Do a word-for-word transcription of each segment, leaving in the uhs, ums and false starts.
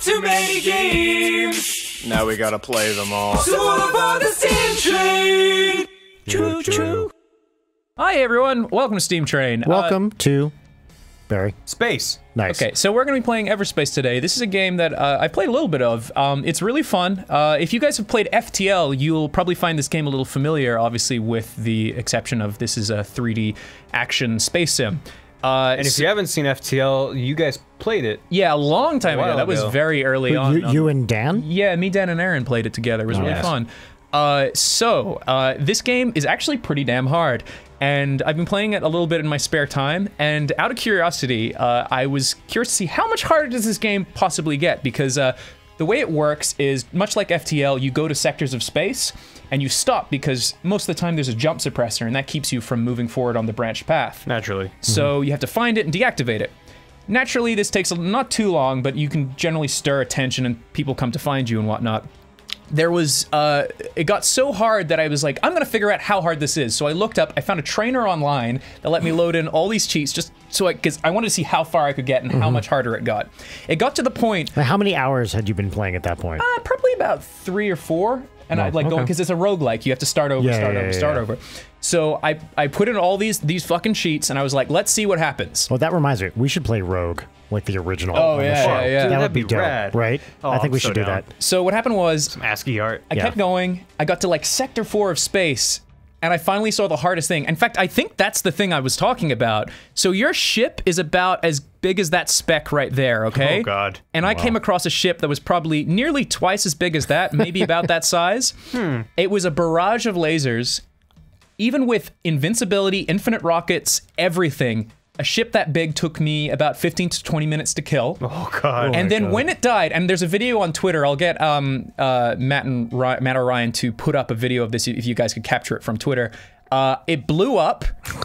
too many games. Now we gotta play them all. So all aboard the Steam Train. Choo choo. Hi everyone, welcome to Steam Train. Welcome uh, to Barry. Space. Nice. Okay, so we're going to be playing Everspace today. This is a game that uh, I played a little bit of. Um, it's really fun. Uh, if you guys have played F T L, you'll probably find this game a little familiar, obviously with the exception of this is a three D action space sim. Uh, and if you haven't seen F T L, you guys played it. Yeah, a long time a ago. That ago. was very early Wait, on. You, you and Dan? Yeah, me, Dan, and Aaron played it together. It was Oh, really yes. fun. Uh, so, uh, this game is actually pretty damn hard. And I've been playing it a little bit in my spare time, and out of curiosity, uh, I was curious to see how much harder does this game possibly get, because uh, the way it works is, much like F T L, you go to sectors of space, and you stop because most of the time there's a jump suppressor, and that keeps you from moving forward on the branched path. Naturally. So Mm-hmm. you have to find it and deactivate it. Naturally, this takes not too long, but you can generally stir attention and people come to find you and whatnot. There was, uh, it got so hard that I was like, I'm gonna figure out how hard this is. So I looked up, I found a trainer online that let me load in all these cheats just so I, because I wanted to see how far I could get and Mm-hmm. how much harder it got. It got to the point, How many hours had you been playing at that point? uh, probably about three or four. And No, I'd like okay. going, because it's a roguelike, you have to start over, Yeah, start yeah, over, yeah, start yeah. over. So I, I put in all these, these fucking cheats and I was like, let's see what happens. Well, that reminds me. We should play Rogue, like the original. Oh, on the yeah, show. yeah, yeah. That Dude, would that'd be be dope, rad. right? Oh, I think I'm we so should do down. that. So what happened was, Some ASCII art. I Yeah. kept going. I got to like sector four of space, and I finally saw the hardest thing. In fact, I think that's the thing I was talking about. So your ship is about as big as that speck right there, okay? Oh, God. And I came across a ship that was probably nearly twice as big as that, maybe about that size. Hmm. It was a barrage of lasers, even with invincibility, infinite rockets, everything. A ship that big took me about fifteen to twenty minutes to kill. Oh, God. And then God. when it died, and there's a video on Twitter, I'll get um, uh, Matt and Ry Matt or Ryan to put up a video of this if you guys could capture it from Twitter. Uh, it blew up,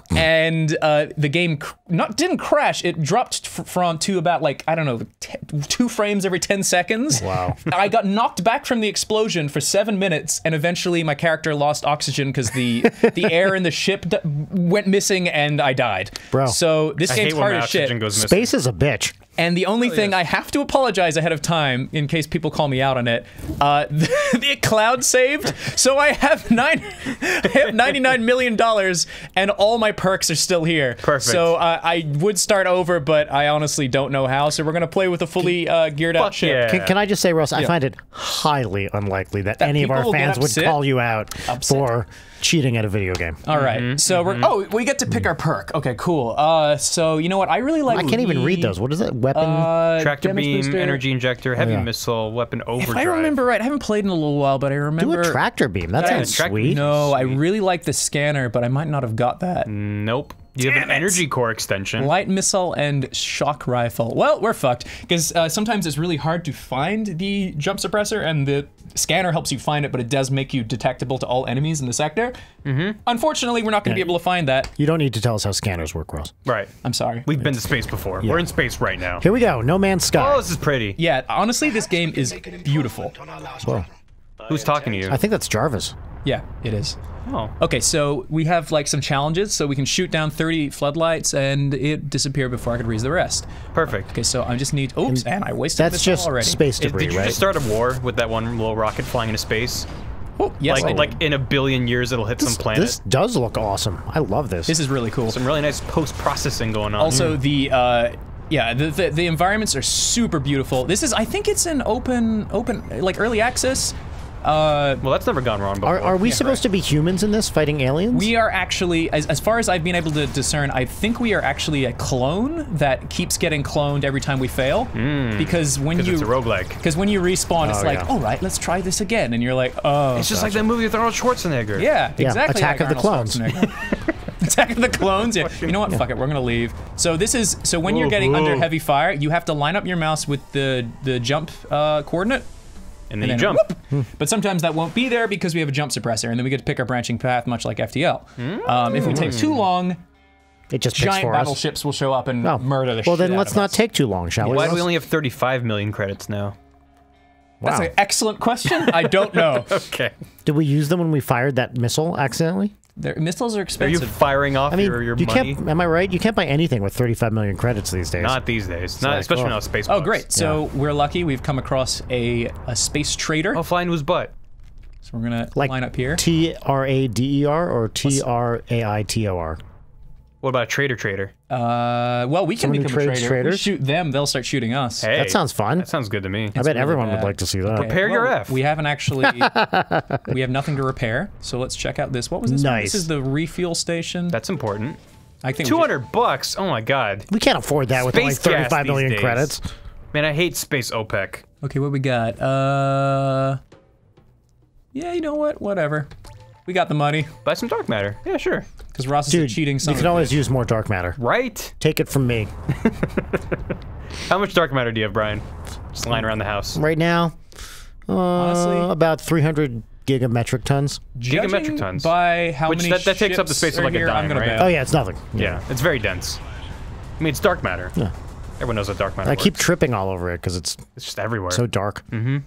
and uh, the game cr not didn't crash. It dropped f from to about like I don't know, t two frames every ten seconds. Wow! I got knocked back from the explosion for seven minutes, and eventually my character lost oxygen because the the air in the ship d went missing, and I died. Bro. So this I game's hate when hard my as oxygen shit. goes missing. Space is a bitch. And the only thing yes. I have to apologize ahead of time, in case people call me out on it, uh, the, the cloud saved, so I have nine, I have ninety-nine million dollars, and all my perks are still here. Perfect. So uh, I would start over, but I honestly don't know how. So we're gonna play with a fully uh, geared out Fuck ship. yeah. Can, can I just say, Russ, I find it highly unlikely that, That any of people our will get fans would upset? call you out Upset. for cheating at a video game. All right. Mm-hmm, So we're oh we get to pick our perk. Okay, cool. Uh, so you know what? I really like. I can't even read the- those. What is it? Weapon? Uh, Tractor damage beam, booster. energy injector, heavy yeah. missile, weapon overdrive. If I remember right, I haven't played in a little while, but I do remember. a tractor beam. That Yeah, sounds tractor sweet. beam. No, I Sweet. really like the scanner, but I might not have got that. Nope. You have Damn an it. energy core extension. Light missile and shock rifle. Well, we're fucked, because uh, sometimes it's really hard to find the jump suppressor, and the scanner helps you find it, but it does make you detectable to all enemies in the sector. Mm-hmm. Unfortunately, we're not going to Yeah. be able to find that. You don't need to tell us how scanners work, Russ. Right. I'm sorry. We've been to space before. We're in space right now. Here we go. No Man's Sky. Oh, this is pretty. Yeah, honestly, this game is beautiful. Whoa. Who's talking to you? I think that's Jarvis. Yeah, it is. Oh. Okay, so we have like some challenges, so we can shoot down thirty floodlights and it disappeared before I could read the rest. Perfect. Okay, so I just need. Oops, and I wasted That's this just already. space Is- debris, Did you right? just start a war with that one little rocket flying into space? Oh, yes, I like, did. like in a billion years, it'll hit this, some planet. this does look awesome. I love this. This is really cool. Some really nice post-processing going on. Also, the uh, yeah, the, the the environments are super beautiful. This is, I think, it's an open open like early access. Uh, well, that's never gone wrong before. Are, are we supposed to be humans in this fighting aliens? we are actually, as, as far as I've been able to discern, I think we are actually a clone that keeps getting cloned every time we fail. Because when you it's a roguelike. Because when you respawn, it's Oh, like, yeah. all right, let's try this again, and you're like, oh, It's just like that movie with Arnold Schwarzenegger. yeah, Yeah, exactly. Attack like of the Arnold Clones. Schwarzenegger. Attack of the Clones. Yeah. You know what? Fuck it. We're gonna leave. So this is so when you're Whoa, getting whoa. under heavy fire, you have to line up your mouse with the the jump uh, coordinate. And then And you then jump. whoop. But sometimes that won't be there because we have a jump suppressor, and then we get to pick our branching path, much like F T L. Um, if we take too long, It just picks giant for us. battleships will show up and Oh. murder the shit Well, then out let's of not us. take too long, shall we? Why do we Russ? only have thirty-five million credits now? That's Wow. an excellent question. I don't know. Okay. Did we use them when we fired that missile accidentally? Their missiles are Are you expensive. firing off I mean, your, your you money? can't. Am I right? You can't buy anything with thirty-five million credits these days. Not these days. Not like, especially oh. now with space. Oh, bucks. great. So we're lucky. We've come across a, a space trader. Oh, flying whose butt? So we're going to like line up here. T R A D E R or T R A I T O R. What about a trader trader? Uh, well, we can Someone who become a trades trader. We traders? shoot them, they'll start shooting us. Hey, That sounds fun. That sounds good to me. I bet really everyone bad. would like to see that. Okay, Repair your well, F. We haven't actually. We have nothing to repair. So let's check out this. What was this? one? Nice. This is the refuel station. That's important. I think we Two should- hundred bucks. Oh my god. We can't afford that with only Space gas thirty-five these million days. credits. Man, I hate space OPEC. Okay, what we got? Uh. Yeah, you know what? Whatever. We got the money Buy some dark matter. Yeah, sure. because Ross is Dude, a cheating son you of can a always bitch. use more dark matter. Right? Take it from me. How much dark matter do you have, Brian? Just lying around the house. Right now, uh, Honestly? about three hundred gigametric tons. Gigametric Judging tons. by how Which many that- that takes up the ships space of are like a here, I'm dime, gonna right? bail. Oh yeah, it's nothing. Yeah, it's very dense. I mean, it's dark matter. Yeah. Everyone knows what dark matter I keep works. tripping all over it because it's It's just everywhere. so dark.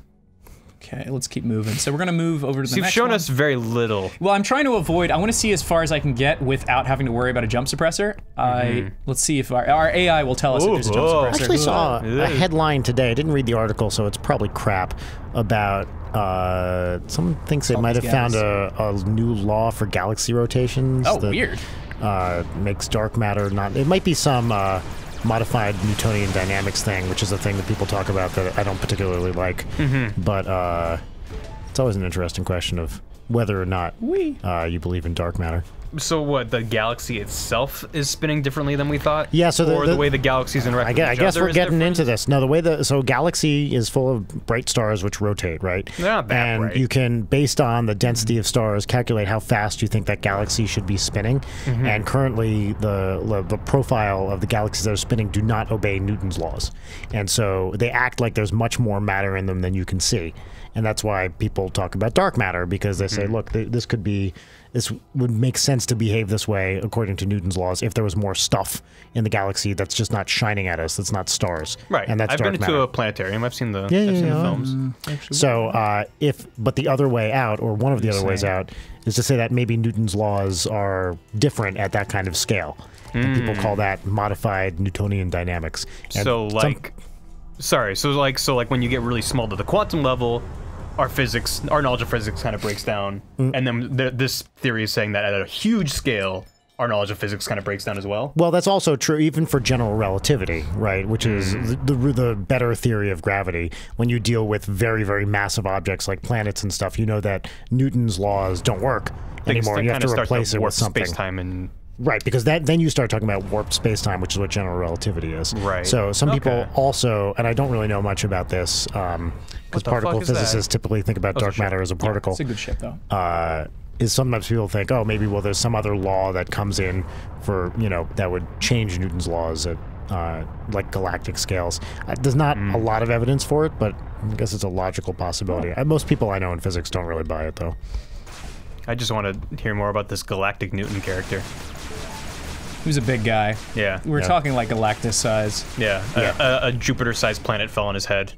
Okay, let's keep moving. So we're gonna move over to the So you've next shown one. us very little. Well, I'm trying to avoid. I want to see as far as I can get without having to worry about a jump suppressor. I let's see if our, our A I will tell us if Ooh, there's a jump whoa. suppressor. I actually saw Ugh. a headline today. I didn't read the article, so it's probably crap. About uh, someone thinks they All might these have found guys. a, a new law for galaxy rotations. Oh, that, weird. Uh, makes dark matter not. It might be some uh, modified Newtonian dynamics thing, which is a thing that people talk about that I don't particularly like. Mm-hmm. But uh, it's always an interesting question of whether or not Wee. uh, you believe in dark matter. So what? The galaxy itself is spinning differently than we thought. Yeah, so the- or the, the- way the galaxies interact. I with guess, I each guess other we're is getting different? into this. No, the way the so galaxy is full of bright stars which rotate, right? They're not that and bright. you can, based on the density of stars, calculate how fast you think that galaxy should be spinning. Mm-hmm. And currently, the the profile of the galaxies that are spinning do not obey Newton's laws, and so they act like there's much more matter in them than you can see. And that's why people talk about dark matter, because they say, Mm-hmm. look, th- this could be, this would make sense to behave this way according to Newton's laws if there was more stuff in the galaxy that's just not shining at us, that's not stars. Right. And that's I've dark been matter. to a planetarium. I've seen the. Yeah, I've yeah, seen yeah. the films. So, uh, if, but the other way out, or one of the other ways saying? out, is to say that maybe Newton's laws are different at that kind of scale. And people call that modified Newtonian dynamics. And So some- like, sorry. So like, so like when you get really small to the quantum level, our physics, our knowledge of physics, kind of breaks down. Mm. And then th this theory is saying that at a huge scale, our knowledge of physics kind of breaks down as well. well, that's also true even for general relativity, right? Which is Mm. the, the the better theory of gravity. When you deal with very, very massive objects like planets and stuff, you know that Newton's laws don't work Things anymore. that You have kind to of start replace it warp with something. space-time and Right, because that then you start talking about warped space-time, which is what general relativity is. Right. So some people Okay. also, and I don't really know much about this, because What the particle fuck is that? physicists typically think about Oh, it's a dark ship. matter as a particle. It's a good ship though. uh, is sometimes people think, oh, maybe well, there's some other law that comes in for you know that would change Newton's laws at uh, like galactic scales. Uh, there's not Hmm. a lot of evidence for it, but I guess it's a logical possibility. Uh, most people I know in physics don't really buy it, though. I just want to hear more about this galactic Newton character. Who's a big guy? Yeah. We're Yeah. talking like Galactus size. Yeah. A- Yeah. A, a Jupiter-sized planet fell on his head.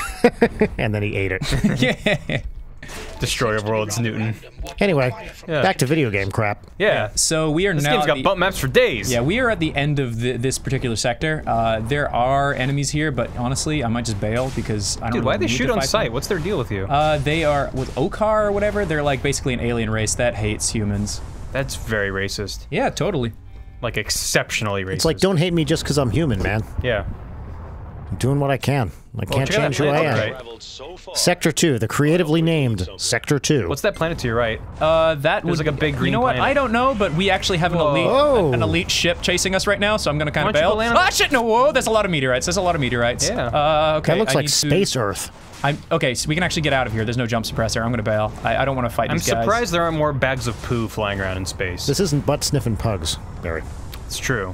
And then he ate it. Yeah. Destroyer of worlds, Newton. Anyway, Yeah. back to video game crap. Yeah. So we are This now. game's at got the- bump maps for days. Yeah, we are at the end of the, this particular sector. Uh, there are enemies here, but honestly, I might just bail because I don't. Dude, why really they need shoot to on fight sight? them. What's their deal with you? Uh, they are with Okar or whatever. They're like basically an alien race that hates humans. That's very racist. Yeah, totally. Like exceptionally racist. It's like, don't hate me just because I'm human, man. Yeah. I'm doing what I can. I can't check out change that who I planet, am. right? Sector two, the creatively named Sector two. What's that planet to your right? Uh, that was like a big You green know what? planet. I don't know, but we actually have an elite, Whoa. an elite ship chasing us right now, so I'm gonna kind Why of don't you bail. go land on Ah, it? shit! No, whoa! There's a lot of meteorites. There's a lot of meteorites. Yeah. Uh, okay. That looks I like need to- Space Earth. I'm okay. So we can actually get out of here. There's no jump suppressor. I'm gonna bail. I, I don't want to fight I'm these guys. surprised there aren't more bags of poo flying around in space. This isn't butt sniffing pugs, Barry. It's true.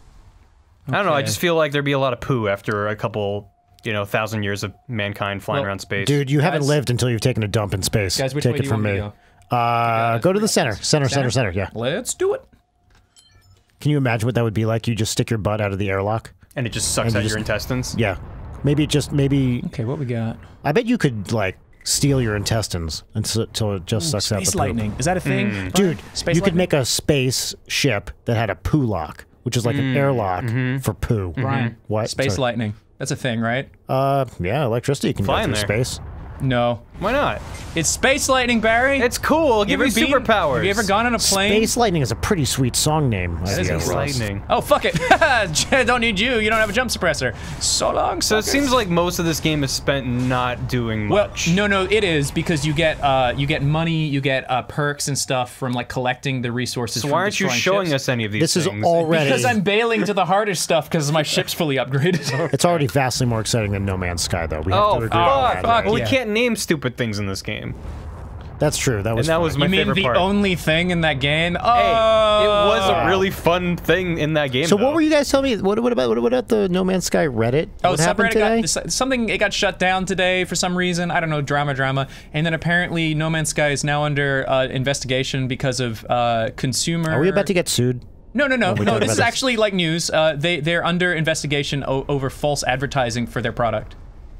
I don't know. I Okay. just feel like there'd be a lot of poo after a couple, you know, thousand years of mankind flying Well, around space. Dude, you haven't Guys- lived until you've taken a dump in space. Guys, which Take way it do you from want me me. to Uh, go to the center. Center, center, center, yeah. Let's do it. Can you imagine what that would be like? You just stick your butt out of the airlock? and it just sucks And you out just- your intestines. Yeah. Maybe it just, maybe, Okay, what we got? I bet you could, like, steal your intestines until it just sucks out the Space poop. lightning. Is that a thing? Mm. Dude, Space you could lightning? make a space ship that had a poo lock, which is like an airlock Mm-hmm. for poo. Ryan. What? Space Sorry. lightning. That's a thing, right? Uh, yeah, electricity can Flying go through there. space. No. Why not? It's space lightning, Barry. It's cool. Give ever you been- superpowers. Have you ever gone on a plane? Space lightning is a pretty sweet song name. is idea, Space Ross. lightning. Oh, fuck it. Don't need you. You don't have a jump suppressor. So long, So it suckers. seems like most of this game is spent not doing Well, much. no, no, it is because you get uh, you get money, you get uh, perks and stuff from like collecting the resources. So from why aren't you destroying showing ships. us any of these This is things? already. Because I'm bailing to the harder stuff because my ship's fully upgraded. It's already vastly more exciting than No Man's Sky, though. We have Oh, to agree fuck. on that. fuck. right? Well, yeah. we can't name stupid things in this game. That's true. That was. And that fun. was my You mean favorite the part. only thing in that game? Oh, Hey, it was a really fun thing in that game. So though. what were you guys telling me? What, what about what about the No Man's Sky Reddit? Oh, what happened subreddit today? got this- something. It got shut down today for some reason. I don't know, drama, drama. And then apparently, No Man's Sky is now under uh, investigation because of uh, consumer. Are we about to get sued? No, no, no, we no. talk This about is this? actually like news. Uh, they they're under investigation o over false advertising for their product.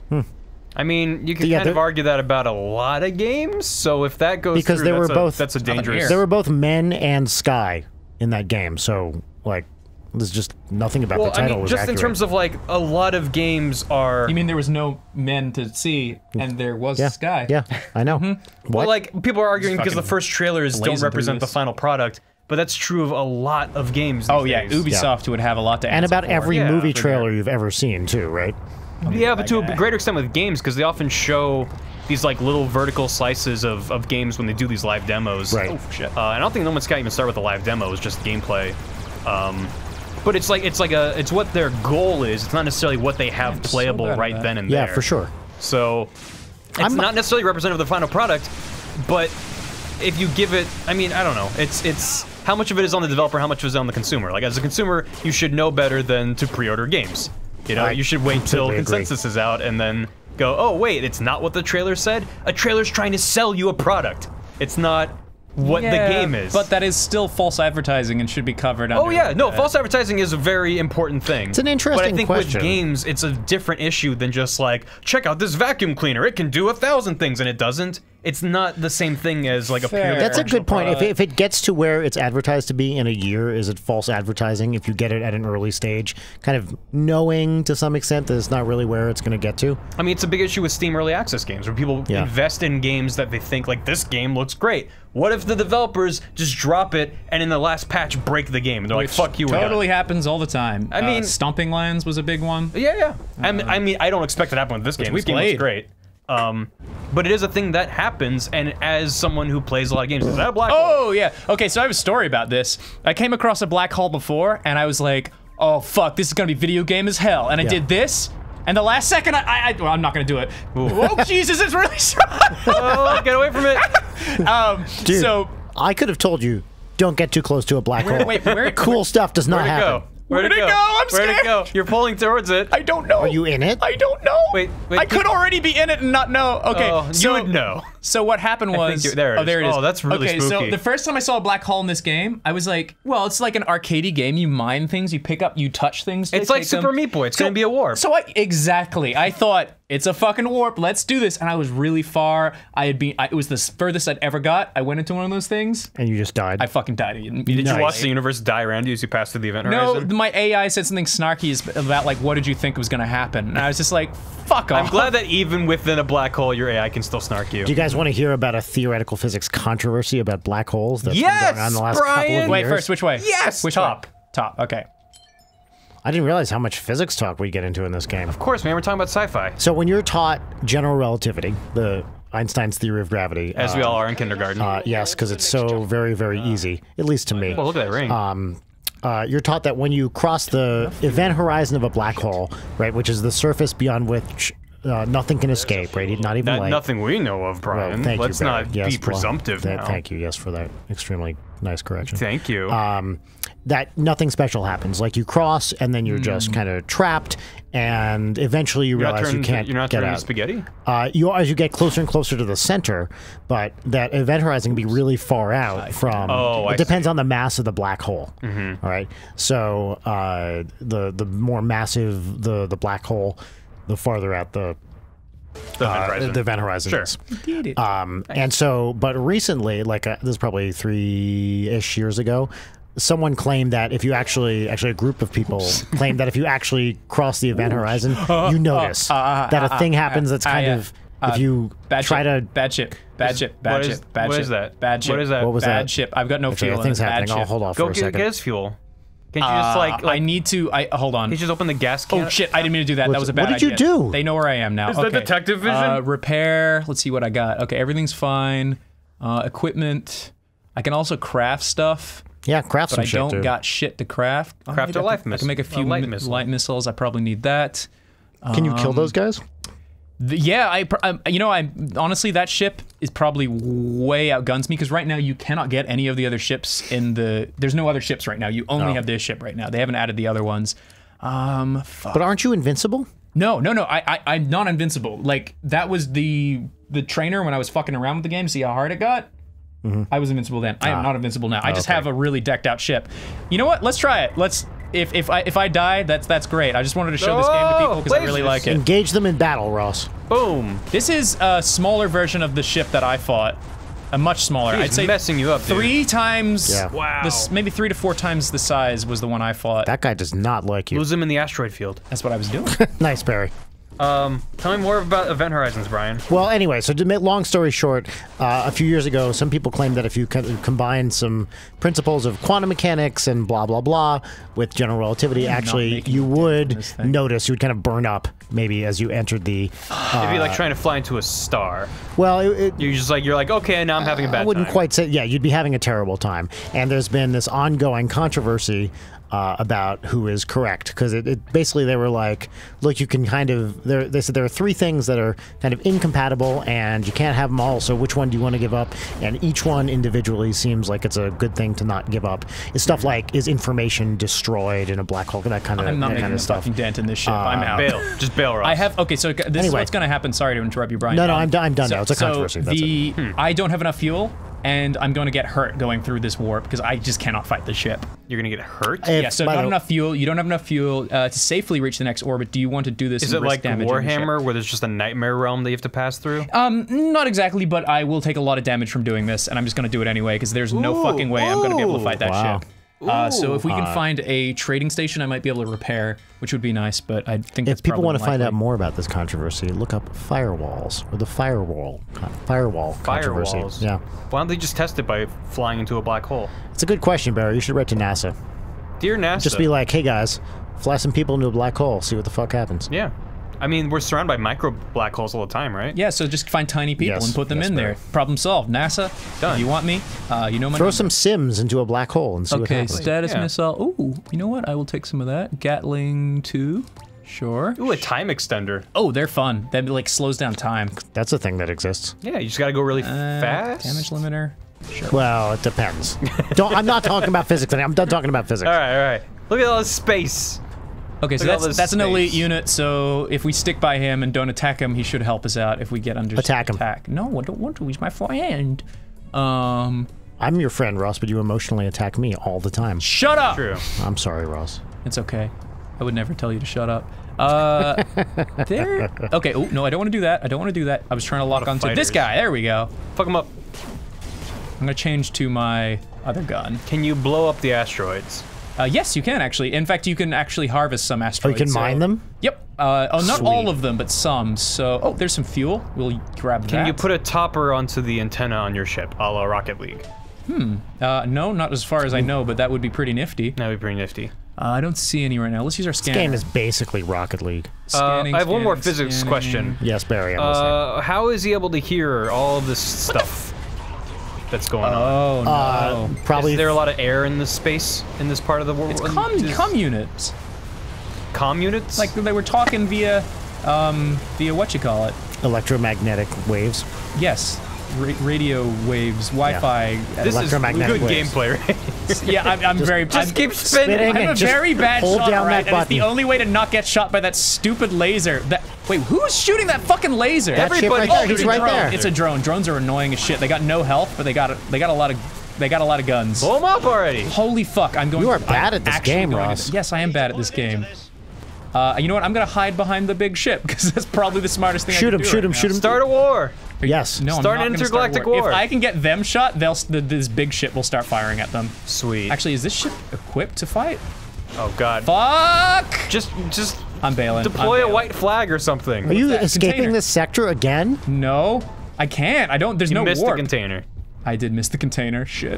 I mean, you can Yeah, kind of they're- argue that about a lot of games. So if that goes Because through, they were that's a, both- that's a Nothing dangerous. here. There were both men and Sky in that game, so like, there's just nothing about Well, the title I mean, was just accurate. in terms of like a lot of games are. You mean there was no men to see, and there was yeah, Sky? yeah, I know. Mm-hmm. What? Well, like people are arguing because the fucking first trailers don't blazing through represent the this. final product, but that's true of a lot of games. Oh these yeah, days. Ubisoft would have a lot to and answer about for. every Yeah, movie for trailer sure. you've ever seen, too, right? Yeah, but to guy. a greater extent with games, because they often show these like little vertical slices of, of games when they do these live demos. Right. Oh shit. Uh, and I don't think No Man's Sky even start with a live demo. It's just gameplay. Um, but it's like it's like a it's what their goal is. It's not necessarily what they have I'm so playable bad at right that. then and Yeah, there. for sure. So it's I'm- not necessarily representative of the final product, but if you give it, I mean, I don't know. It's it's how much of it is on the developer, how much is on the consumer. Like as a consumer, you should know better than to pre-order games. You know, I you should wait till completely agree. consensus is out and then go, oh wait, it's not what the trailer said. A trailer's trying to sell you a product. It's not what the Yeah, game is. But that is still false advertising and should be covered Oh under yeah, no, that. false advertising is a very important thing. It's an interesting But I think question. with games, it's a different issue than just like, check out this vacuum cleaner, it can do a thousand things, and it doesn't. It's not the same thing as like a Fair. pure That's a functional good point. If product. it, if it gets to where it's advertised to be in a year, is it false advertising? If you get it at an early stage, kind of knowing to some extent that it's not really where it's going to get to. I mean, it's a big issue with Steam Early Access games, where people Yeah. invest in games that they think, like, this game looks great. What if the developers just drop it and in the last patch break the game? And they're like, fuck you, we're done. Totally happens all the time. I mean- uh, Stomping Lands was a big one. Yeah, yeah. I mean, I mean, I don't expect it to happen with this game. we This game played. looks great. Um, but it is a thing that happens, and as someone who plays a lot of games, is that a black hole? Oh yeah. Okay, so I have a story about this. I came across a black hole before, and I was like, "Oh fuck, this is gonna be video game as hell." And I Yeah. did this, and the last second, I, I, I well, I'm not gonna do it. Oh Jesus, it's really strong. Oh, get away from it! um, Dude, so I could have told you, don't get too close to a black hole. wait, where- cool stuff does not Where'd it happen. go? Where'd, Where'd it go? I'm Where'd it scared. go? You're pulling towards it. I don't know. Are you in it? I don't know. Wait, wait, I could keep- already be in it and not know. Okay, Oh, so you would know. So what happened think was, you- there it oh, is. there it is. Oh, that's really okay, so spooky. the first time I saw a black hole in this game, I was like, well, it's like an arcadey game. You mine things, you pick up, you touch things. to It's like take them. Super Meat Boy. It's So- gonna be a warp. So I exactly, I thought it's a fucking warp. Let's do this. And I was really far. I had been. I, it was the furthest I'd ever got. I went into one of those things. And you just died. I fucking died. Did Did you watch the universe die around you as you passed through the event No, horizon? my A I said something snarky about like, what did you think was gonna happen? And I was just like, fuck off. I'm glad that even within a black hole, your A I can still snark you. Do you guys want to hear about a theoretical physics controversy about black holes that's Yes, been going on the last couple Brian! of Wait, years? first, which way? Yes, Which top. way? Top. Okay. I didn't realize how much physics talk we get into in this game. Of course, man, we're talking about sci-fi, So when you're taught general relativity, the Einstein's theory of gravity, as uh, we all are in kindergarten. uh, yes, because it's so very, very easy, at least to me. well, look at that ring. Um, uh, you're taught that when you cross the event horizon of a black hole, right, which is the surface beyond which uh, nothing can escape, right, not even Not, light. nothing we know of, Well, Brian. thank Let's you, Barry. not Yes, be well, presumptive that- now. Thank you, yes, for that extremely nice correction. Thank you. um, that nothing special happens. Like you cross, and then you're just kind of trapped, and eventually you you're not realize you turning, can't you're not get turning out. to spaghetti? Uh, you as you get closer and closer to the center, but that event horizon can be really far out from. Oh, it I depends on the mass of the black hole. Mm-hmm. All right, so uh, the the more massive the the black hole, the farther out the The Event uh, Horizon. the Event Horizon Sure. is. Did it. Um, and so, but recently, like uh, this is probably three-ish years ago, someone claimed that if you actually, actually a group of people claimed that if you actually cross the Event Horizon, you notice uh, that a thing happens that's uh, kind yeah. of, Uh, if you Bad try ship, to, bad ship, bad ship, bad what ship, is- bad what ship. is that? Bad ship. What is that? What was bad that? ship. I've got no actually, fuel. a thing's in it. Bad happening. I'll ship. hold off Go for a get second. gas fuel. Can't you just like, Uh, like I need to. I hold on. Can't you just open the gas can? Oh shit! I didn't mean to do that. That What's- was a bad what did you idea. do? They know where I am now. Is that okay. detective vision? Uh, repair. Let's see what I got. Okay, everything's fine. Uh, equipment. I can also craft stuff, Yeah, craft but some I shit, don't dude. got shit to craft. Oh, Craft maybe a I life can- I missile. can make a A few light mi- missile. light missiles. I probably need that. Can you kill those guys? The- yeah, I, pr- um, you know, I honestly that ship is probably way outguns me because right now you cannot get any of the other ships in the. There's no other ships right now. You only Oh. have this ship right now. They haven't added the other ones. Um, fuck. But aren't you invincible? No, no, no. I, I, I'm not invincible. Like that was the the trainer when I was fucking around with the game. See how hard it got. I was invincible then. I am not invincible now. I just okay. have a really decked out ship. You know what? Let's try it. Let's. If if I if I die, that's that's great. I just wanted to show this game to people because I really lasers. like it. Engage them in battle, Ross. boom. This is a smaller version of the ship that I fought. A much smaller. He's I'd say messing you up, dude. three times. Yeah. Wow. This maybe three to four times the size was the one I fought. That guy does not like you. Lose him in the asteroid field. That's what I was doing. Nice, Barry. Um, tell me more about Event Horizons, Brian. Well, anyway, so to make long story short, uh, a few years ago, some people claimed that if you co- combine some principles of quantum mechanics and blah blah blah with general relativity, actually making you a dent in would this thing. notice you would kind of burn up maybe as you entered the. It'd be like trying to fly into a star. Well, it, it, You're just like you're like, okay, now I'm having a bad I wouldn't time. quite say. Yeah, you'd be having a terrible time. And there's been this ongoing controversy uh, about who is correct because it, it basically they were like, look, you can kind of. There, they said there are three things that are kind of incompatible, and you can't have them all. So which one do you want to give up? And each one individually seems like it's a good thing to not give up. It's stuff like is information destroyed in a black hole, that kind of I'm not that making kind a of stuff. fucking dent in this ship. I'm out. Bail, just bail, Ross. I have okay. So this is Anyway. what's gonna happen. Sorry to interrupt you, Brian. No, no, Um, I'm done. I'm done so, now. It's a so controversy. That's the Hmm. I don't have enough fuel, and I'm going to get hurt going through this warp because I just cannot fight the ship. You're gonna get hurt. If- Yeah, so by not the- enough fuel. You don't have enough fuel uh, to safely reach the next orbit. Do you want to do this? Is and it risk like damage on the ship? Warhammer, where there's just a nightmare realm that you have to pass through? Um, not exactly, but I will take a lot of damage from doing this, and I'm just gonna do it anyway because there's no Ooh, fucking way I'm gonna be able to ooh, fight that wow. ship. Uh, so if we can Uh, find a trading station, I might be able to repair, which would be nice. But I think that's If people probably want to find out unlikely. more about this controversy, look up firewalls or the firewall con- firewall controversy. Firewalls. Yeah, Why don't they just test it by flying into a black hole? it's a good question, Barry. You should write to NASA. Dear NASA. Just be like, hey guys, fly some people into a black hole, see what the fuck happens. Yeah. I mean, we're surrounded by micro black holes all the time, right? Yeah, so just find tiny people Yes, and put them yes, in Barry. there. Problem solved. NASA, Done. you want me? Uh, you know my Throw number. some Sims into a black hole and see what Okay, happens. status Yeah. missile. Ooh, you know what? I will take some of that. Gatling two. Sure. Ooh, a time extender. Oh, they're fun. That like slows down time. That's a thing that exists. Yeah, you just gotta go really Uh, fast. Damage limiter. Well, it depends. Don't, I'm not talking about physics. I'm done talking about physics. All right, all right. Look at all this space. Okay, so Look at all that's this that's an elite space. unit. So if we stick by him and don't attack him, he should help us out. If we get under Attack him. attack. No, I don't want to. He's my friend. Um, I'm your friend, Ross, but you emotionally attack me all the time. shut up. True. I'm sorry, Ross. It's okay. I would never tell you to shut up. Uh, there. Okay. Oh no, I don't want to do that. I don't want to do that. I was trying to lock of onto this fighters. guy. There we go. Fuck them up. I'm gonna change to my other gun. Can you blow up the asteroids? Uh, yes, you can actually. In fact, you can actually harvest some Oh, you asteroids. can so- mine them? Yep. Uh, oh, not Sweet. all of them, but some. So, oh, there's some fuel. We'll grab that. Can you put a topper onto the antenna on your ship, a la Rocket League? Uh, no, not as far as I know, but that would be pretty nifty. That'd be pretty nifty. Uh, I don't see any right now. Let's use our This scanner. game is basically Rocket League. Uh, Scanning, I have one more scanning, physics scanning. question. Yes, Barry, I'm listening. Uh, how is he able to hear all of this stuff that's going on? Oh no. Uh, probably Is there a lot of air in this space, in this part of the world? it's com, Is- com units. comm units? Like they were talking via, um, via what you call it? electromagnetic waves. Yes, ra radio waves, Wi-Fi. this is electromagnetic good waves. gameplay, right? Yeah, I'm, I'm very. Just I'm, keep spinning. spinning. I'm a Just very bad hold shot, down right? that And it's the button. only way to not get shot by that stupid laser. That wait, who's shooting that fucking laser? That shit right Everybody- there. He's It's a right drone. there. It's a drone. Drones are annoying as shit. They got no health, but they got a, they got a lot of they got a lot of guns. Blow him up already. Holy fuck! I'm going. You are I'm bad at this actually game, going Ross. to- yes, I am bad at this game. Uh, you know what? I'm gonna hide behind the big ship because that's probably the smartest thing. Shoot I him, can do shoot right him, now. shoot him. Start a war. Yes. No, I'm Start not an gonna start intergalactic war. war. If I can get them shot, they'll the, this big ship will start firing at them. Sweet. Actually, is this ship equipped to fight? oh god. Fuck! Just, just I'm bailing. deploy I'm a bailing. white flag or something. Are you that escaping container? this sector again? No, I can't. I don't. There's You no missed warp. the container. I did miss the container. Shit.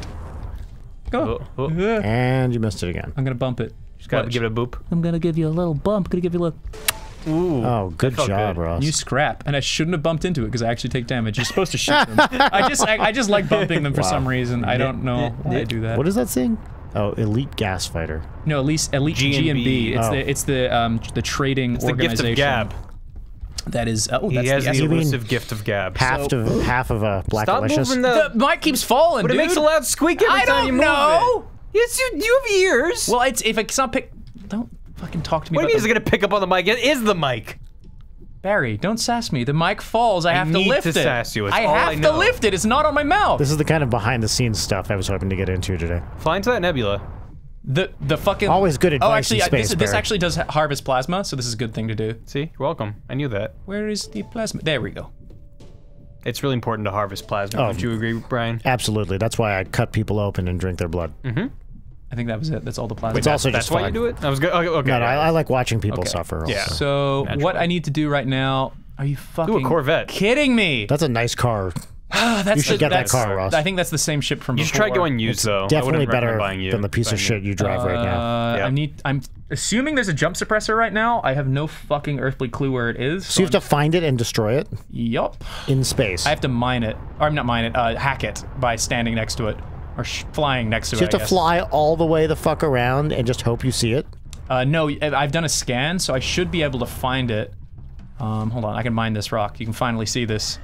Go. Oh, oh. Uh, And you missed it again. I'm gonna bump it. Just gotta Watch. give it a boop. I'm gonna give you a little bump. Gonna give you a little. Ooh. Oh, good felt job, good. Ross. You scrap, and I shouldn't have bumped into it because I actually take damage. You're supposed to shoot them. I just, I, I just like bumping them for Wow. some reason. I don't know why I do that. What is that thing? Oh, elite gas fighter. No, at least elite G and G and B. B. It's Oh. the, it's the, um, the trading It's the gift organization. of gab. That is. Uh, oh, He that's has the. the You mean elusive gift of gab. Half of half of a black Stop delicious. moving the. the mic keeps falling, but it dude. makes a loud squeak every I time don't you move know. it. Yes, you, you have ears. Well, it's if it's not pick. Don't fucking talk to me. what do about you mean? Is the- it gonna pick up on the mic? It is the mic. Barry, don't sass me. The mic falls. I, have need to lift to it. sass you, it's I all have I to know. lift it. It's not on my mouth. This is the kind of behind the scenes stuff I was hoping to get into today. Fly into that nebula. The the fucking. Always good Oh, advice actually, in uh, space, this, this Barry. actually does ha- harvest plasma, so this is a good thing to do. See, you're welcome. I knew that. Where is the plasma? There we go. It's really important to harvest plasma. Oh. Would you agree, Brian? Absolutely. That's why I cut people open and drink their blood. I think that was it. That's all the plasma. It's also That's just why fun. you do it. I was good. Okay. okay No, no, I, yeah. I like watching people Okay. suffer. Yeah. Also. So Naturally. what I need to do right now? Are you fucking Corvette. kidding me? That's a nice car. Ah, that's You should the- get that that's- car, Ross. I think that's the same ship from You before. should try going used though. I Definitely wouldn't recommend better buying you, than the piece of buying shit you drive right now. Uh, Yeah. I need. I'm assuming there's a jump suppressor right now. I have no fucking earthly clue where it is. So you have to find it and destroy it Yup. in space. I have to mine it, or I'm not mine it. Uh, hack it by standing next to it, or sh flying next to so you it. have I to guess. fly all the way the fuck around and just hope you see it. Uh, no, I've done a scan, so I should be able to find it. Um, hold on, I can mine this rock. You can finally see this.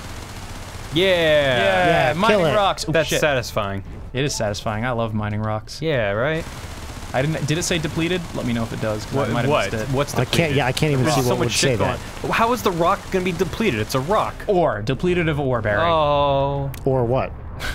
Yeah. Yeah, kill mining it. rocks. Oh, That's shit. satisfying. It is satisfying. I love mining rocks. Yeah. Right. I didn't. Did it say depleted? Let me know if it does. 'Cause What? I might have What? missed it. What's the? I can't. Yeah, I can't even There's see so what much would shit say going. that. How is the rock gonna be depleted? It's a rock. Ore. Depleted of ore, Barry. Oh. Or what?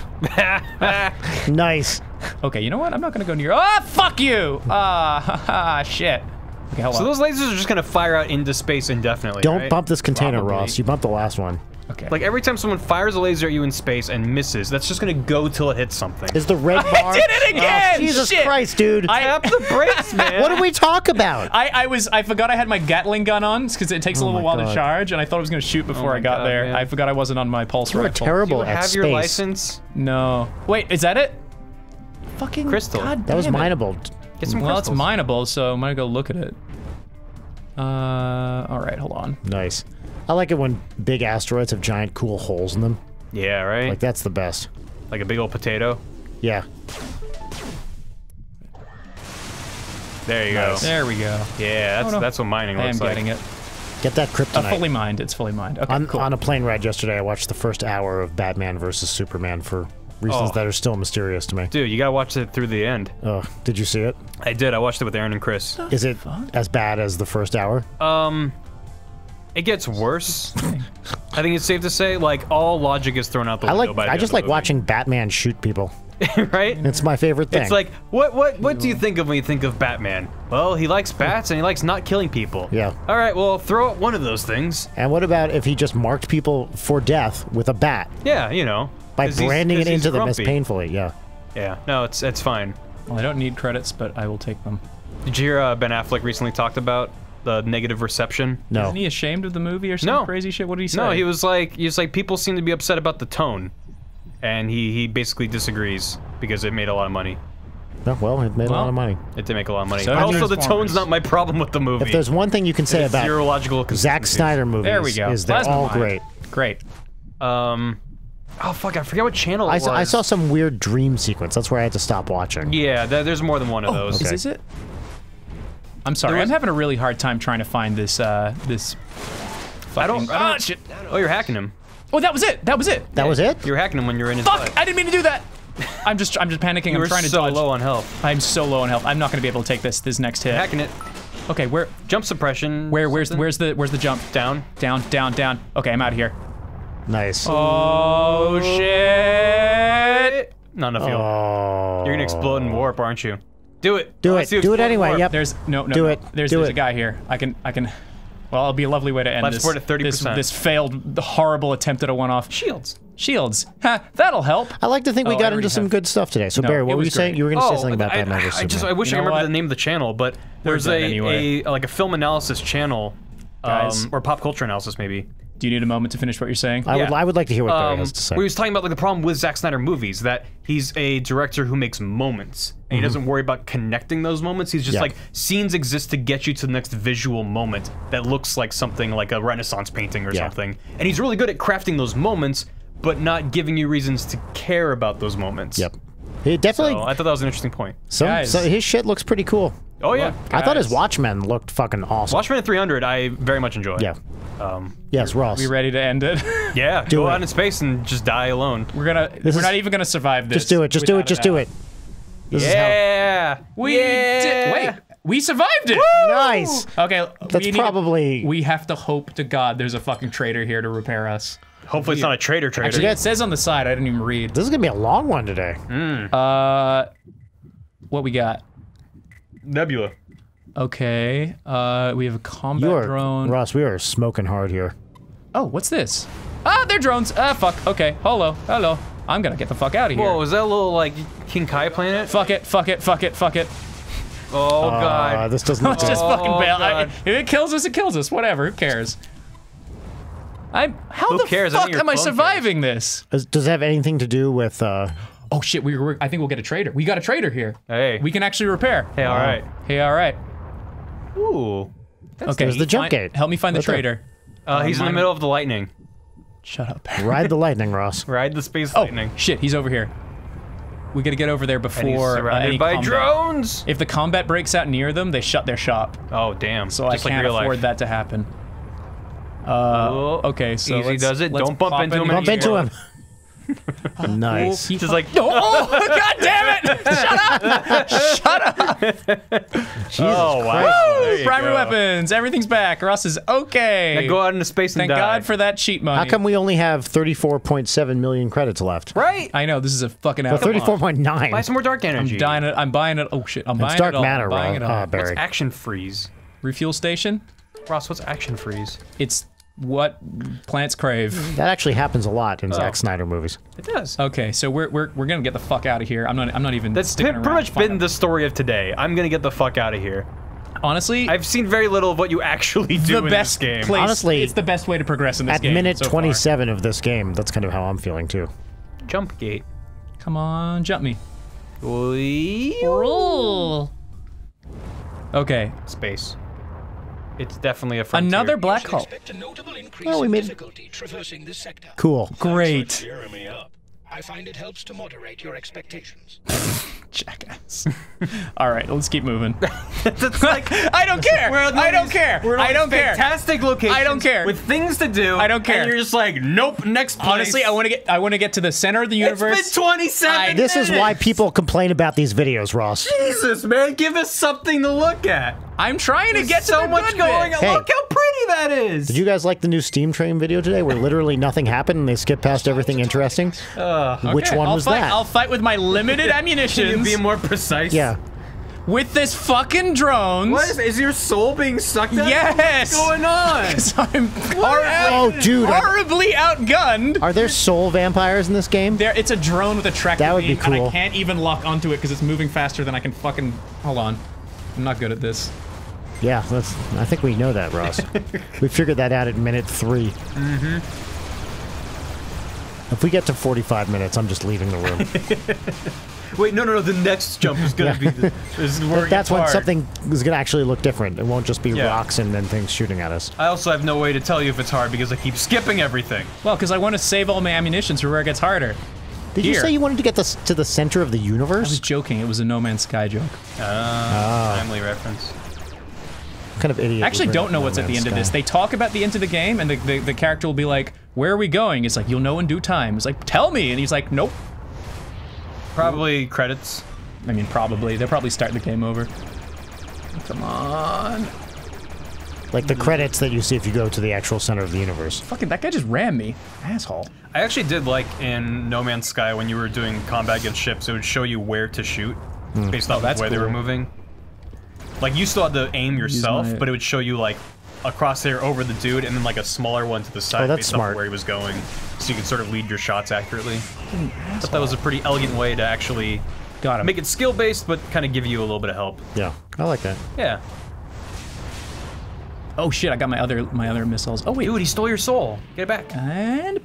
Nice. Okay, you know what? I'm not gonna go near. Ah, fuck you! Ah, haha, shit. Okay, hold So on. those lasers are just gonna fire out into space indefinitely. Don't right? bump this container, Probably. Ross. You bumped the last one. Okay. Like every time someone fires a laser at you in space and misses, that's just gonna go till it hits something. Is the red I bar? did it again! Oh, Jesus Shit. Christ, dude. I, Tap the brakes, man. What did we talk about? I, I was I forgot I had my Gatling gun on because it takes a Oh little my while God. to charge, and I thought I was gonna shoot before my I got God, there. man. I forgot I wasn't on my pulse You're rifle. terrible You at have space. your license. No. Wait, is that it? Fucking Crystal. God That was damn it. mineable. Get some Well, it's crystals. mineable, so I'm gonna go look at it. Uh, all right, hold on. Nice. I like it when big asteroids have giant cool holes in them. Yeah, right. Like that's the best. Like a big old potato. Yeah. There you Nice. go. There we go. Yeah, that's Oh, no. that's what mining I am looks like. getting it. Get that Uh, kryptonite. fully mined. It's fully mined. Okay, on, cool. on a plane ride yesterday, I watched the first hour of Batman versus Superman for reasons Oh. that are still mysterious to me. Dude, you gotta watch it through the end. Ugh, did you see it? I did. I watched it with Aaron and Chris. Is it as bad as the first hour? Um, it gets worse. I think it's safe to say, like, all logic is thrown out the I window like. by the I end just of the like movie. watching Batman shoot people. right? It's my favorite thing. It's like, what, what, what do you think of when you think of Batman? Well, he likes bats and he likes not killing people. Yeah. All right, well, throw out one of those things. And what about if he just marked people for death with a bat Yeah, you know. by 'cause he's- branding 'cause it he's into them as grumpy. painfully? Yeah. Yeah, no, it's it's fine. Well, I don't need credits, but I will take them. Did you hear uh, Ben Affleck recently talked about the negative reception? No. Isn't he ashamed of the movie or some No. crazy shit? What did he say? No, he was like, he was like, people seem to be upset about the tone, and he he basically disagrees because it made a lot of money. No, well, it made a lot Well, of money. It did make a lot of money. So But did also, the Transformers. tone's not my problem with the movie. If there's one thing you can say It's about zero logical Zack consistencies. Snyder movies, There we go. is they're Plasma all mine. great. Great. Um, oh fuck, I forget what channel it I was. saw, I saw some weird dream sequence. That's where I had to stop watching. Yeah, th there's more than one of those. Is Okay. this it? I'm sorry. There was- I'm having a really hard time trying to find this. Uh, this. I don't. fucking- I don't Ah, shit. Oh, you're hacking him. Oh, that was it. That was it. That was it? You're hacking him when you're in his Fuck! butt. I didn't mean to do that. I'm just. I'm just panicking. You I'm were trying to so dodge. low on health. I'm so low on health. I'm not going to be able to take this. This next hit. Hacking it. Okay, where? Jump suppression. Where? Where's? something? Where's the? Where's the jump? down? Down. Down. Down. Okay, I'm out of here. Nice. Oh shit! Not enough fuel. Oh. You're gonna explode and warp, aren't you? Do it. Do I it. wanna see you Do it explode anyway, warp. yep. There's no, no, Do no. it. There's, Do there's it. a guy here. I can, I can. Well, it'll be a lovely way to end Life this. support at thirty this, percent. this failed, horrible attempt at a one-off. Shields. Shields. Ha, that'll help. I like to think we Oh, I got already into some have- good stuff today. So No, Barry, it what were was you saying? great. You were going to say Oh, something about I, that Marvel I, I just Superman. I wish You I know remember what? the name of the channel, but Where's there's that a, anyway? a like a film analysis channel, Guys. um, or pop culture analysis maybe. Do you need a moment to finish what you're saying? I would Yeah. I would like to hear what Barry Um, has to say. where he was talking about like the problem with Zack Snyder movies, that he's a director who makes moments and he doesn't worry about connecting those moments. He's just Yeah. like, scenes exist to get you to the next visual moment that looks like something like a Renaissance painting or Yeah. something. And he's really good at crafting those moments, but not giving you reasons to care about those moments. Yep. He definitely. So I thought that was an interesting point. some, Guys. so his shit looks pretty cool. Oh yeah, Look, I thought his guys, Watchmen looked fucking awesome. Watchmen three hundred I very much enjoy. Yeah. Um, Yes, Ross. We ready to end it? yeah, Do go it. out in space and just die alone. We're gonna. This we're is- not even gonna survive this. Just do it. Just do it. without Just an do app. it. This is how. Yeah. We yeah. did. Wait. We survived it. Nice. Okay. That's we need probably- To, we have to hope to God there's a fucking traitor here to repair us. Hopefully it's not a traitor traitor. Actually, it says on the side. I didn't even read. This is gonna be a long one today. Uh, what we got? Nebula. Okay. Uh, we have a combat You are drone. Ross. We are smoking hard here. Oh, what's this? Ah, they're drones. Ah, fuck. Okay. Hello. Hello. I'm gonna get the fuck out of here. Whoa, is that a little like King Kai planet? Fuck it. Fuck it. Fuck it. Fuck it. Oh Uh, god. this doesn't look Let's just good. fucking Oh, bail. I, God. if it kills us, it kills us. Whatever. Who cares? I. How Who the cares? I fuck think your am I phone surviving this? Does, does it have anything to do with? Uh, Oh shit. We were. I think we'll get a trader. We got a trader here. Hey. We can actually repair. Hey, all right. Hey. All right. Ooh. Okay. there's the jump find- gate. Help me find the Right there. trader. Uh, he's in the mine- middle of the lightning. Shut up. ride the lightning, Ross. Ride the space Oh lightning. shit. He's over here. We gotta get over there And he's before uh, surrounded any by combat. drones. If the combat breaks out near them, they shut their shop. Oh damn. So Just I like can't real afford life. that to happen. Oh, Okay, so easy let's- does it. let's Don't bump pop into him. in and Bump here. into him. Nice. He Just fu- like- no, oh, god damn it! Shut up! Shut up! Jesus Oh, wow. Christ. There you Primary go. weapons, everything's back. Ross is okay. Now go out into space and Thank die. God for that cheat money. How come we only have thirty-four point seven million credits left? Right. I know this is a fucking Well, out. thirty-four point nine. Buy some more dark energy. I'm dying it. I'm buying it. Oh shit! I'm buying It's dark it all. matter, I'm buying Ross. it all. Uh, Barry. What's action freeze? Refuel station. Ross, what's action freeze? It's what plants crave. That actually happens a lot Oh. in Zack Snyder movies. It does. Okay, so we're we're we're gonna get the fuck out of here. I'm not. I'm not even. That's sticking pretty around much to find been out. the story of today. I'm gonna get the fuck out of here. Honestly, I've seen very little of what you actually do the in best this game. place. Honestly, it's the best way to progress in this At game. minute so far. twenty-seven of this game, that's kind of how I'm feeling too. Jump gate. Come on, jump me. Roll. Okay, Space. It's definitely a frontier. another black should hole. expect a notable increase Well, we in made- difficulty traversing this sector. Cool. Great. Cheer me up. I find it helps to moderate your expectations. Jackass. All right, let's keep moving. It's like I don't care. we're in I don't these- care. We're in all I don't these care. Fantastic locations. I don't care. With things to do. I don't care. And you're just like, nope. Next place. Honestly, I want to get. I want to get to the center of the It's universe. been twenty-seven This is why minutes. people complain about these videos, Ross. Jesus, man, give us something to look at. I'm trying to get to so the much good going bit. on. Hey. Look how pretty that is. Did you guys like the new Steam Train video today where literally nothing happened and they skipped past everything interesting? Which Okay, one I'll was fight, that? I'll fight with my limited Can you ammunitions be more precise? Yeah. with this fucking drones. What is, is your soul being sucked out? Yes. What's going on? So I'm horribly, Oh, dude. Are, horribly outgunned. are there soul vampires in this game? There, it's a drone with a tractor That would be beam, and I cool. can't even lock onto it because it's moving faster than I can fucking. Hold on, I'm not good at this. Yeah, that's, I think we know that, Ross. We figured that out at minute three. Mm-hmm. If we get to forty-five minutes, I'm just leaving the room. Wait, no, no, no. The next jump is gonna be. The, this is where it That's gets when hard. something is going to actually look different. It won't just be Yeah. rocks and then things shooting at us. I also have no way to tell you if it's hard because I keep skipping everything. Well, because I want to save all my ammunitions for where it gets harder. Did you Here. say you wanted to get this to the center of the I was universe? joking. It was a No Man's Sky joke. Uh, Timely reference. What kind of idiot? I actually would don't bring know up what's No at the Man's end of this. Sky? They talk about the end of the game, and the, the, the character will be like, where are we going? It's like, you'll know in due time. It's like, tell me. And he's like, nope. Probably credits. I mean, probably. They'll probably start the game over. Come on. Like the credits that you see if you go to the actual center of the universe. Fucking, that guy just rammed me. Asshole. I actually did like in No Man's Sky when you were doing combat against ships, it would show you where to shoot. based off Oh, that's of where they were cool. moving. Like you still had to aim yourself, my- but it would show you like a crosshair over the dude and then like a smaller one to the side Oh, that's based smart. off where he was going, so you could sort of lead your shots accurately. I thought that was a pretty elegant way to actually Got him. make it skill based, but kind of give you a little bit of help. Yeah, I like that. Yeah. Oh shit! I got my other my other missiles. Oh wait. Dude, he stole your soul. Get it back. And.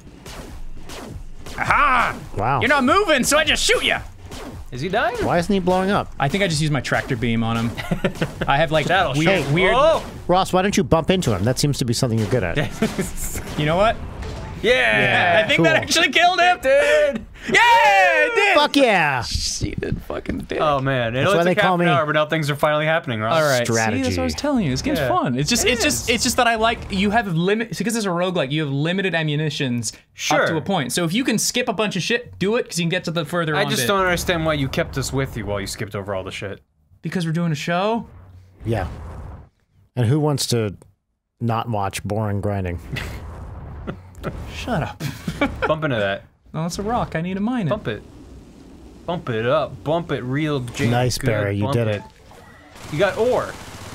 Aha! Wow. You're not moving, so I just shoot you. Is he dying? Why isn't he blowing up? I think I just used my tractor beam on him. I have like That'll weird, show. weird. Oh! Ross, why don't you bump into him? That seems to be something you're good at. You know what? Yeah! I think cool. that actually killed him, Dude! Yeah, it did. Fuck yeah! She did fucking did. Oh man, it That's only why they took half call an me- hour, but now things are finally happening, Ross. All right, Strategy. see, that's what I was telling you. This game's Yeah. fun. It's just, It it's just, is. it's just that I like you have limit because it's a roguelike. You have limited ammunitions up Sure. to a point. So if you can skip a bunch of shit, do it because you can get to the further. I on just bit. don't understand why you kept us with you while you skipped over all the shit. Because we're doing a show. Yeah. And who wants to not watch boring grinding? Shut up. Bump into that. No, it's a rock. I need to mine it. Bump it. Bump it up. Bump it real J Nice, good. Barry, you Bump did it. You got ore.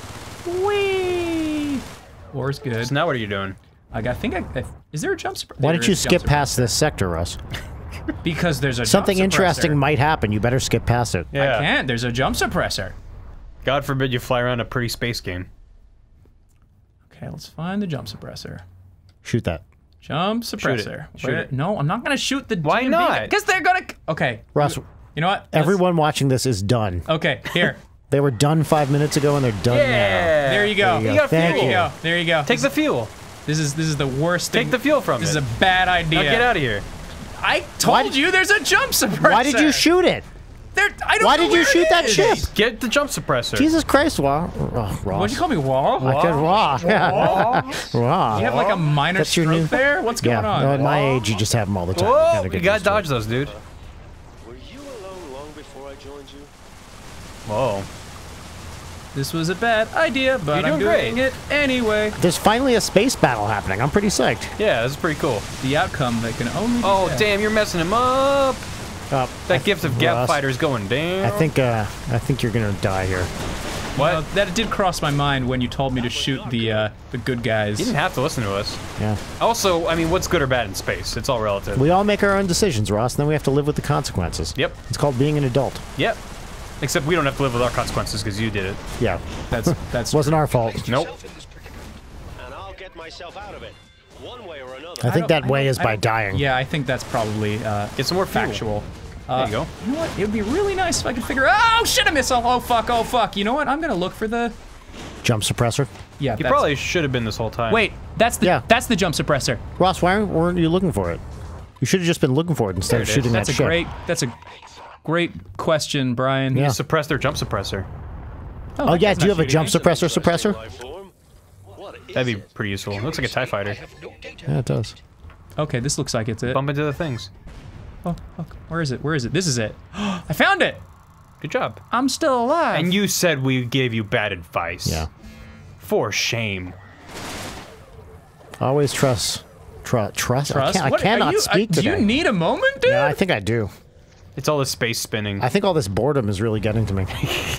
Whee! War's good. So now what are you doing? I got. I think I. I is there a jump? Sp- Why there don't you is jump skip sp- past this sector, Russ? Because there's a Something jump interesting suppressor. might happen. You better skip past it. Yeah. I can't. There's a jump suppressor. God forbid you fly around a pretty space game. Okay, let's find the jump suppressor. Shoot that. Jump it. suppressor. Shoot Where- it. No, I'm not gonna shoot the. Why not? Because they're gonna. Okay. Russ, You know what? Let's- everyone watching this is done. Okay. Here. They were done five minutes ago and they're done Yeah. There you go. There you You go. got Thank fuel. There you you. go. There you go. Take the fuel. This is this is the worst thing. Take the fuel from This it. is a bad idea. Now get out of here. I told Why did- you there's a jump suppressor. Why did you shoot it? There, I don't Why know did you where shoot it that is. ship? Get the jump suppressor. Jesus Christ, Wa- oh, Ross. What'd you call me, Wall? I said Raw. Yeah. Raw. You have like a minor That's your stroke new- there? What's Yeah, going on? no, at my age, you just have them all the time. Whoa! Kinda You get gotta used to dodge it. those, dude. Were you alone long before I joined you? Whoa. This was a bad idea, but You're I'm doing doing great. it anyway. There's finally a space battle happening. I'm pretty psyched. Yeah, this is pretty cool. The outcome that can only be Oh, bad. damn, you're messing him up. Uh, That gift of Gap Ross, Fighter's going down. I think, uh, I think you're gonna die here. What? Uh, that did cross my mind when you told me to shoot the uh, the good guys. You didn't have to listen to us. Yeah. Also, I mean, what's good or bad in space? It's all relative. We all make our own decisions, Ross, and then we have to live with the consequences. Yep. It's called being an adult. Yep. Except we don't have to live with our consequences because you did it. Yeah. That's that's Wasn't our fault. Nope. in this predicament. And I'll get myself out of it, one way or another. I think don't- that way don't- is I by don't- dying. Yeah, I think that's probably uh, Get some more fuel. factual. There you go. You know what? It would be really nice if I could figure. Oh shit! A missile! Oh fuck! Oh fuck! You know what? I'm gonna look for the. Jump suppressor. Yeah. You that's- probably should have been this whole time. Wait. That's the. Yeah. That's the jump suppressor. Ross, why weren't you looking for it? You should have just been looking for it instead There of it is. shooting That's that a ship. great. That's a great question, Brian. Yeah. Suppress their jump suppressor. Oh yeah, do you have a shooting jump me. suppressor suppressor? Life form? What is That'd be it? pretty useful. It looks like a TIE fighter. I have no data. Yeah, it does. Okay, this looks like it's it. Bump into the things. Oh, fuck. Where is it? Where is it? This is it. I found it. Good job. I'm still alive. And you said we gave you bad advice. Yeah. For shame. Always trust. Tru- trust. I, Trust? can't, I What- are cannot you- speak uh, today. Do you need a moment, dude? yeah, I think I do. It's all the space spinning. I think all this boredom is really getting to me.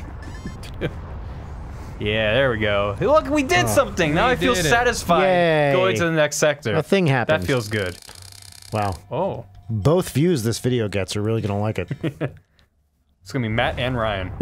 Yeah, there we go. Look, we did something. Now we I feel did it. satisfied Yay. going to the next sector. A thing That happened. feels good. Wow. Oh. Both views this video gets are really gonna like it. It's gonna be Matt and Ryan.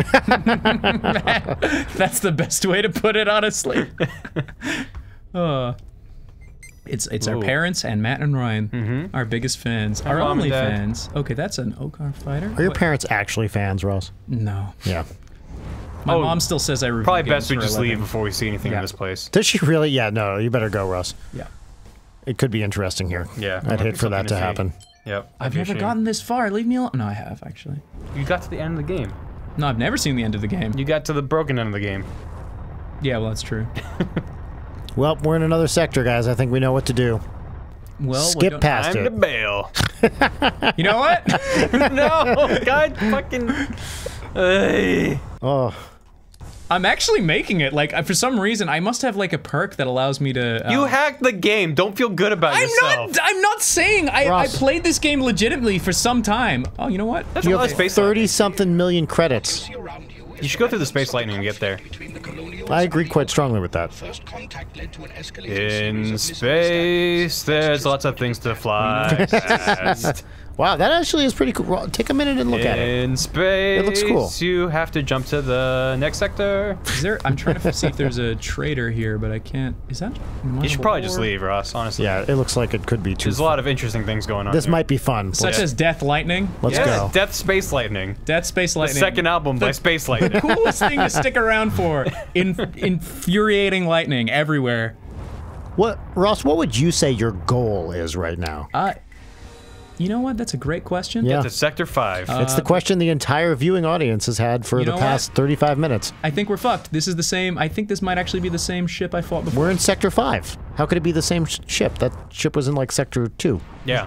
That's the best way to put it, honestly. uh, it's it's our Ooh. parents and Matt and Ryan, our biggest fans, our Mom and only Dad. fans. Okay, that's an Okar fighter. Are your What- parents actually fans, Ross? No, Yeah. my Oh, mom still says I review Probably games best we for just a leave living. before we see anything Yeah. in this place. Does she really? Yeah, no, you better go, Russ. Yeah, It could be interesting here. Yeah. I'd hate for that to happen. Yep. I've that'd be a never shame. gotten this far. Leave me alone. No, I have actually. You got to the end of the game. No, I've never seen the end of the game. You got to the broken end of the game. Yeah, well, that's true. Well, we're in another sector, guys. I think we know what to do. Well, we Skip don't- past Time to it. bail. You know what? No, God, fucking. Hey. Oh, I'm actually making it. Like, for some reason, I must have like a perk that allows me to. Um, You hacked the game. Don't feel good about I'm yourself. not. I'm not saying I, I Ross. played this game legitimately for some time. Oh, you know what? That's You a lot have of space lightning. thirty something million credits. See around you. You should go through the space lightning and get there. Between the colonials I agree quite strongly with that. First contact led to an escalating In series of misunderstandings. space, there's lots of things to fly past. Wow, that actually is pretty cool. Ro- Take a minute and look at it. In space, looks cool. you have to jump to the next sector. Is there? I'm trying to see if there's a trader here, but I can't. Is that? You should probably just leave, Ross, honestly. Yeah, it looks like it could be too. There's a lot of interesting things going on This here. might be fun. Such Let's, as Death Lightning. let's yeah, go. Death Space Lightning. Death Space The Lightning. second album by Space Lightning. Coolest thing to stick around for. In, infuriating lightning everywhere. What, Ross? What would you say your goal is right now? Uh, you know what? That's a great question. Yeah. To Sector five. It's the question the entire viewing audience has had for you the know past what? thirty-five minutes. I think we're fucked. This is the same. I think this might actually be the same ship I fought before. We're in Sector five. How could it be the same sh ship? That ship was in like Sector two. yeah.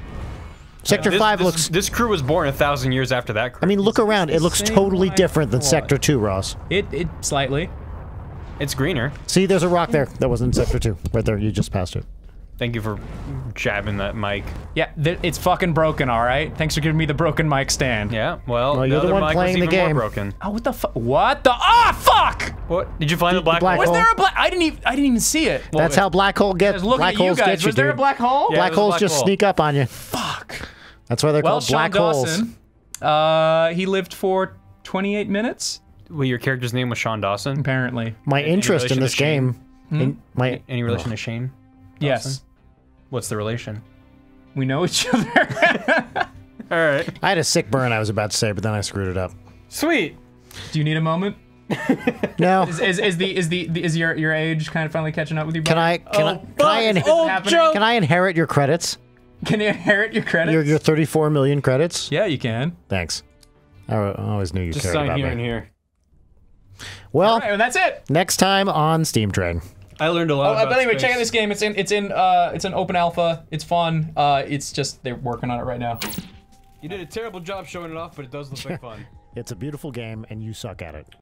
Sector This, five this- looks. This crew was born a thousand years after that crew. I mean, look around. It looks same totally one I different than thought. Sector two, Ross. It it slightly. it's greener. See, there's a rock there that wasn't in Sector two. Right there, you just passed it. Thank you for jabbing that mic. Yeah, th it's fucking broken. All right. Thanks for giving me the broken mic stand. Yeah, well, Well, the you're the other one mic playing was the even game. more broken. Oh, what the fuck? What the? Ah, fuck! What? Did you find the, the black, black hole? Was hole. there a black? I didn't even. I didn't even see it. Well, That's how black hole I gets. was looking Black at you holes guys. get you, Was there a dude. black hole? Yeah. Black it was a holes black just hole. sneak up on you. Fuck. That's why they're Well, called Sean black holes. Dawson. Uh, he lived for twenty-eight minutes. Well, your character's name was Sean Dawson. Apparently. My interest in relation to this game. Hmm? in my Any relation to Shane? Yes. What's the relation? We know each other. All right. I had a sick burn I was about to say, but then I screwed it up. Sweet. Do you need a moment? No. Is, is, is the is the the- is your your age kind of finally catching up with you? Can I Brian? can I can I, in, Oh, happening? can I inherit your credits? Can you inherit your credits? Your your thirty-four million credits? Yeah, you can. Thanks. I I always knew you Just cared sign about here me. and here. Well, All right, well, that's it. next time on Steam Train. I learned a lot Oh, about but anyway, space. check out this game. It's in it's in uh it's an open alpha. It's fun. Uh, it's just they're working on it right now. You did a terrible job showing it off, but it does look like fun. It's a beautiful game, and you suck at it.